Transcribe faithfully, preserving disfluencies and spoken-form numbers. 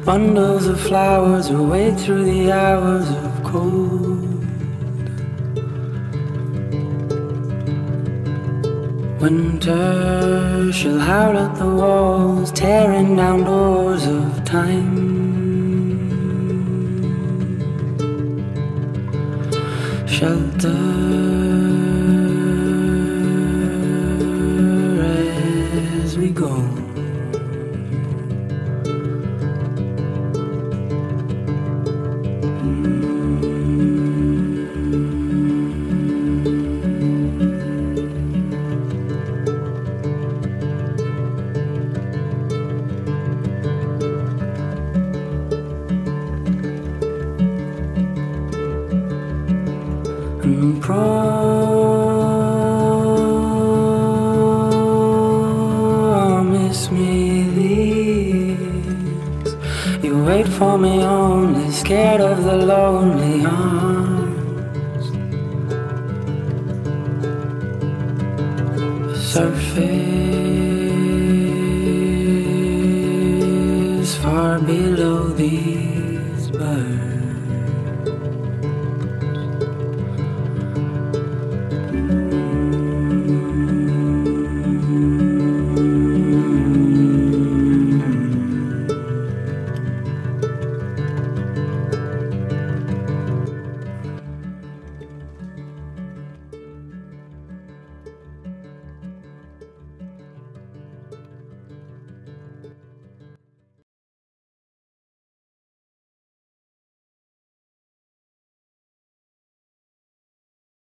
Bundles of flowers will wait through the hours of cold. Winter shall howl at the walls, tearing down doors of time. Shelter as we go. And promise me these. You wait for me only, scared of the lonely arms. The surface far below these birds.